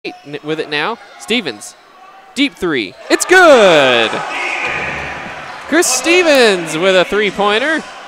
with it now. Stevens, deep three. It's good! Chris Stevens with a three-pointer.